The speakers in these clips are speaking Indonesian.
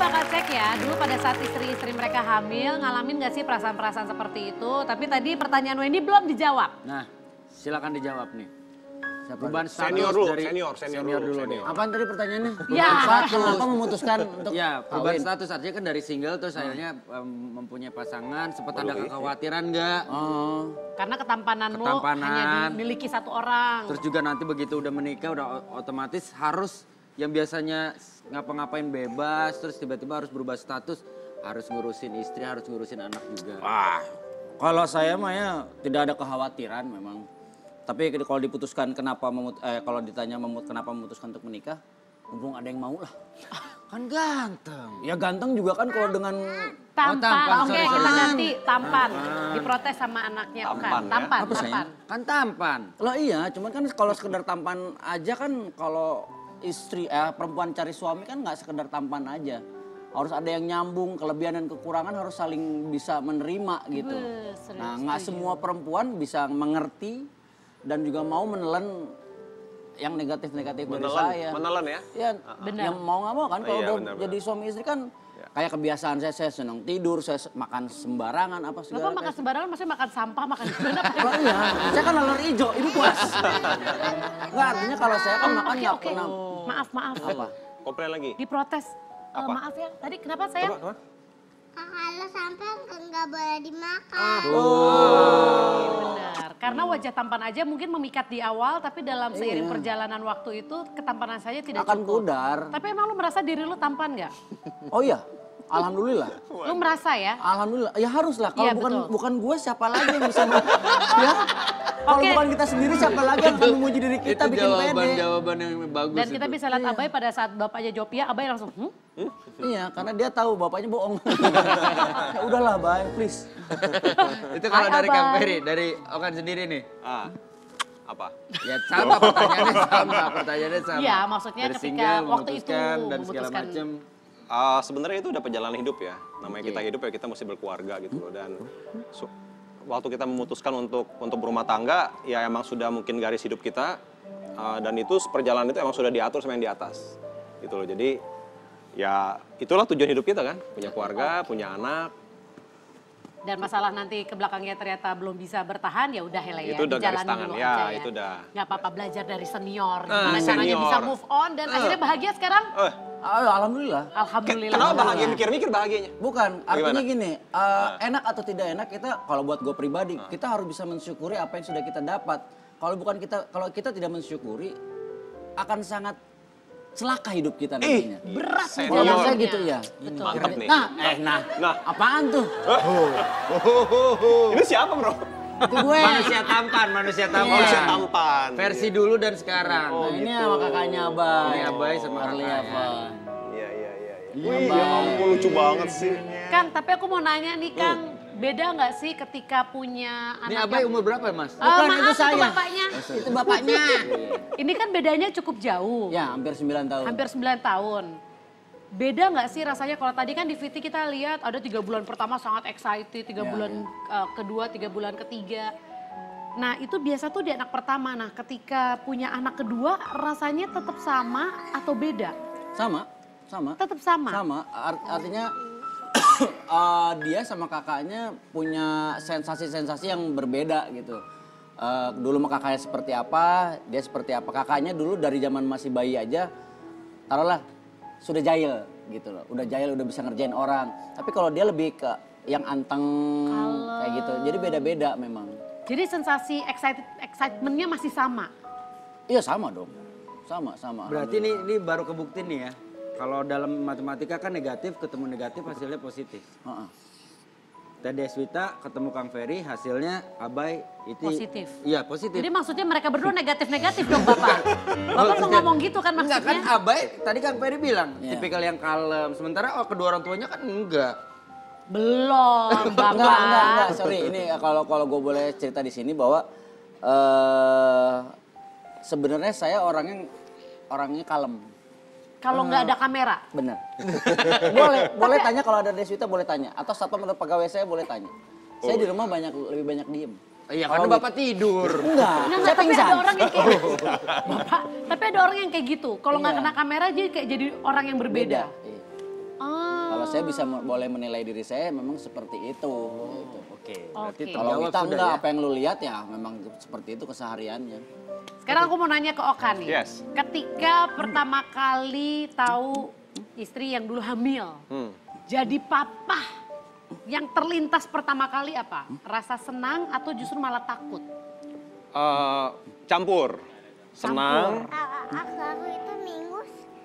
bakal cek ya, dulu pada saat istri-istri mereka hamil, ngalamin gak sih perasaan-perasaan seperti itu? Tapi tadi pertanyaan Wendy belum dijawab. Nah, silakan dijawab nih. Perubahan Senior status dulu, dari senior dulu nih. Apaan tadi pertanyaannya? Ya. Kenapa memutuskan untuk Ya, perubahan kawin? status artinya kan dari single terus akhirnya mempunyai pasangan, sempat ada kekhawatiran nggak? Oh, Karena ketampanan lu Ketampanan. hanya dimiliki satu orang. Terus juga nanti begitu udah menikah udah otomatis harus yang biasanya ngapa-ngapain bebas, terus tiba-tiba harus berubah status, harus ngurusin istri, harus ngurusin anak juga. wah. Kalau saya mah ya tidak ada kekhawatiran memang. Tapi kalau diputuskan kalau ditanya kenapa memutuskan untuk menikah, mumpung ada yang mau lah. Kan ganteng. Ya ganteng juga kan kalau dengan Tampan, tampan, oke sorry, kita sorry. ganti tampan. Diprotes sama anaknya Okan. Tampan ya? Tampan, Apa sayang? tampan. Kan tampan. Lah iya, cuman kan kalau sekedar tampan aja kan kalau perempuan cari suami kan nggak sekedar tampan aja. Harus ada yang nyambung, kelebihan dan kekurangan harus saling bisa menerima gitu. Serius, Nah nggak semua perempuan bisa mengerti dan juga mau menelan yang negatif-negatif dari saya. Menelan ya? Ya, Benar. yang mau nggak mau kan kalau Iya, udah benar, jadi suami istri kan kayak kebiasaan saya senang tidur, saya makan sembarangan apa segala. Bapak makan sembarangan, maksudnya makan sampah, makan gimana? Oh iya, saya kan laler hijau, ini puas. Enggak, artinya kalau saya kan makan nggak Oke, pernah. maaf. Apa? Komplain lagi. Diprotes. Maaf ya, tadi kenapa saya? Apa? Kalau sampai nggak boleh dimakan. Benar, karena wajah tampan aja mungkin memikat di awal, tapi dalam seiring Iya. perjalanan waktu itu ketampanan saya tidak Akan cukup. pudar. Tapi emang lu merasa diri lu tampan nggak? Oh iya, alhamdulillah. Lu merasa ya? Alhamdulillah, ya harus lah. Kalau Iya, betul. bukan gue siapa lagi yang bisa ya? Kalau Oke. bukan kita sendiri siapa lagi yang akan memuji diri kita Itu bikin pede? jawaban yang bagus. Dan kita itu. bisa lihat Abai pada saat bapaknya Jopia, Abai langsung, Iya, karena dia tahu bapaknya bohong. Ya udahlah, Bay, please. Itu kalau Hai, dari Abang. Kang Ferry, dari Okan sendiri nih. Apa? Ya sama pertanyaannya sama. Iya, maksudnya Dari ketika single, waktu itu memutuskan, dan segala memutuskan. macam. Sebenarnya itu udah perjalanan hidup ya. Namanya kita hidup ya kita mesti berkeluarga gitu loh. Dan waktu kita memutuskan untuk berumah tangga, ya emang sudah mungkin garis hidup kita. Dan itu perjalanan itu emang sudah diatur sama yang di atas. Gitu loh. Jadi ya itulah tujuan hidup kita kan. Punya keluarga, punya anak. Dan masalah nanti ke belakangnya ternyata belum bisa bertahan, ya udah ya. Itu udah garis dijalanin tangan. dulu Ya, aja itu udah. Nggak apa-apa, belajar dari senior. Gimana caranya senior. bisa move on dan akhirnya bahagia sekarang? Alhamdulillah. Alhamdulillah. Kenapa bahagia? Mikir-mikir bahagianya. Bukan, artinya Gimana? gini, enak atau tidak enak kita kalau buat gue pribadi, kita harus bisa mensyukuri apa yang sudah kita dapat. Kalau kita tidak mensyukuri, akan sangat celaka hidup kita nantinya. Berat Senior. Kalau saya jalannya. gitu ya. Mantap nih. Nah, apaan tuh? Ini siapa bro? Itu gue. Manusia tampan. Manusia tampan. Versi dulu dan sekarang. Nah, ini sama kakaknya Abah. Ini Abai sama Arli kakaknya. Abah. Iya, iya, iya. Ini Wih, Abah. ya ampun lucu banget sih. Kang, tapi aku mau nanya nih Kang, beda nggak sih ketika punya Ini anak Abai yang... umur berapa ya Mas? Bukan, maaf, itu saya. bapaknya. Itu bapaknya. Ini kan bedanya cukup jauh, Ya, hampir 9 tahun. hampir 9 tahun. Beda nggak sih rasanya kalau tadi kan di VT kita lihat ada 3 bulan pertama sangat excited, 3 bulan kedua, 3 bulan ketiga. Nah itu biasa tuh di anak pertama, nah ketika punya anak kedua rasanya tetap sama atau beda? Sama. Tetap sama? Sama, artinya dia sama kakaknya punya sensasi-sensasi yang berbeda gitu. Dulu sama kakaknya seperti apa, dia seperti apa. Kakaknya dulu dari zaman masih bayi aja, taruhlah sudah jahil gitu loh. Udah jahil, udah bisa ngerjain orang. Tapi kalau dia lebih ke yang anteng kayak gitu. Jadi beda-beda memang. Jadi sensasi excitementnya masih sama? Iya sama dong, sama. Berarti ini baru kebukti nih ya. Kalau dalam matematika kan negatif ketemu negatif hasilnya positif. Heeh. Teh Deswita ketemu Kang Ferry hasilnya Abai itu Positif. Iya positif. Jadi maksudnya mereka berdua negatif-negatif dong Bapak? Bapak mau ngomong gitu kan Enggak maksudnya? kan Abai tadi Kang Ferry bilang Iya. tipikal yang kalem. Sementara kedua orang tuanya kan enggak. Belum Bapak. Enggak, sorry. Ini kalau gue boleh cerita di sini bahwa sebenarnya saya orangnya kalem. Kalau nggak ada kamera? Bener. boleh tanya kalau ada Deswita boleh tanya. Atau satpam atau pegawai saya boleh tanya. Saya di rumah lebih banyak diem. Iya karena Bapak tidur. Enggak, Enggak, saya tapi pingsan. ada orang yang kayak Bapak, tapi ada orang yang kayak gitu. Kalau nggak kena kamera jadi kayak jadi orang yang berbeda. Iya. Kalau saya bisa boleh menilai diri saya memang seperti itu. Gitu. Oke, berarti Oke. Kalau terjawab kita sudah enggak, ya. apa yang lu lihat ya memang seperti itu kesehariannya. Sekarang aku mau nanya ke Oka nih. Yes. Ketika pertama kali tahu istri yang dulu hamil, jadi papa, yang terlintas pertama kali apa? Rasa senang atau justru malah takut? Campur. Senang. Aku itu minggu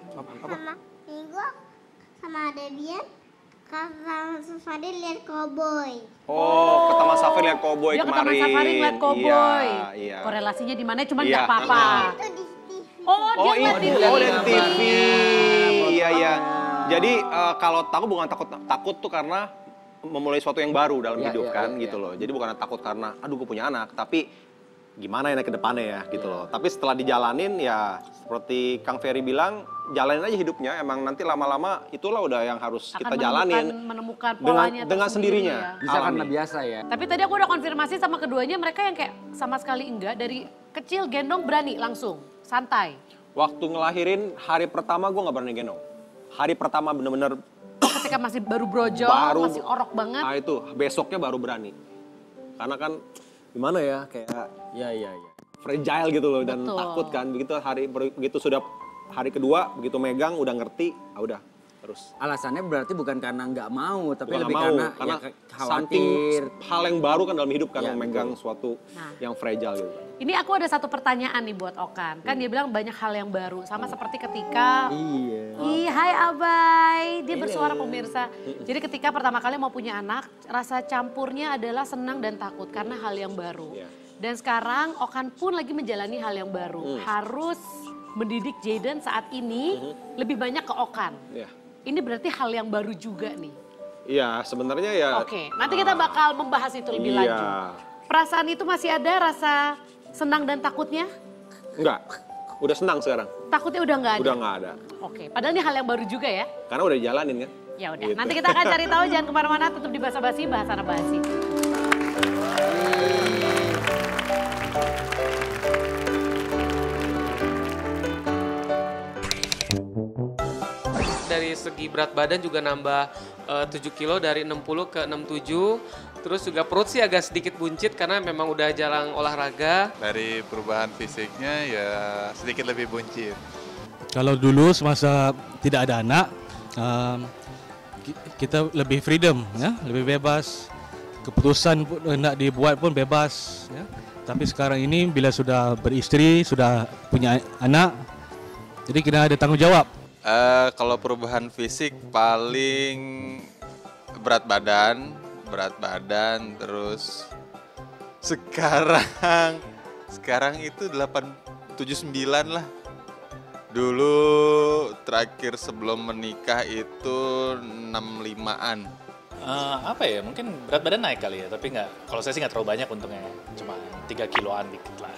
sama Debian kakak Fadil lihat koboi. Oh, ke Taman Safari lihat koboi Dia ke kemarin. Taman Safari ngeliat koboi. Iya. Korelasinya di mana? Cuman Iya. nggak apa-apa. Itu di TV. Oh, dia ngeliat di lihat TV. TV. Iya, iya. Jadi kalau takut bukan takut tuh karena memulai sesuatu yang baru dalam Iya, hidup iya, kan iya, gitu loh. Jadi bukan takut karena aduh gue punya anak, tapi gimana ya ke depannya ya gitu loh. Tapi setelah dijalanin ya seperti Kang Ferry bilang, jalanin aja hidupnya. Emang nanti lama-lama itulah udah yang harus Akan kita jalanin menemukan polanya dengan tersendiri sendirinya. ya. Bisa karena Alami. biasa ya. Tapi tadi aku udah konfirmasi sama keduanya, mereka yang kayak sama sekali enggak, dari kecil gendong berani langsung, santai. Waktu ngelahirin hari pertama gue nggak berani gendong. Hari pertama bener-bener Ketika masih baru brojol, masih orok banget. Nah itu besoknya baru berani. Karena kan gimana ya kayak Iya, iya, iya. fragile gitu loh dan Betul. takut kan. Begitu sudah hari kedua begitu megang udah ngerti, udah terus. Alasannya berarti bukan karena nggak mau, tapi Bukan lebih nggak mau, karena ya, saking khawatir. hal yang baru kan dalam hidup kan Ya, memegang suatu Nah. yang fragile gitu. Ini aku ada satu pertanyaan nih buat Okan. Kan dia bilang banyak hal yang baru. Sama seperti ketika, Iya. ih hai Abai, dia bersuara pemirsa. Jadi ketika pertama kali mau punya anak, rasa campurnya adalah senang dan takut karena hal yang baru. Iya. Dan sekarang Okan pun lagi menjalani hal yang baru. Harus mendidik Jaden saat ini lebih banyak ke Okan. Iya. Ini berarti hal yang baru juga nih. Iya, sebenarnya ya. Oke, nanti kita bakal membahas itu lebih Iya. lanjut. Perasaan itu masih ada, rasa senang dan takutnya? Enggak. Udah senang sekarang. Takutnya udah nggak ada? Udah nggak ada. Oke, padahal ini hal yang baru juga ya. Karena udah dijalanin kan. Ya udah, Gitu. nanti kita akan cari tahu, jangan kemana-mana, tetap di Basa Basi, Bahasa Basi. Dari segi berat badan juga nambah 7 kilo dari 60 ke 67. Terus juga perut sih agak sedikit buncit karena memang udah jarang olahraga. Dari perubahan fisiknya ya sedikit lebih buncit. Kalau dulu semasa tidak ada anak, kita lebih freedom, ya, lebih bebas. Keputusan pun hendak dibuat pun bebas. Ya. Tapi sekarang ini bila sudah beristri, sudah punya anak, jadi kita ada tanggung jawab. Kalau perubahan fisik paling berat badan terus sekarang itu 79 lah. Dulu terakhir sebelum menikah itu 65-an. Apa ya, mungkin berat badan naik kali ya, tapi nggak, kalau saya sih nggak terlalu banyak untungnya, cuma 3 kiloan dikit lah.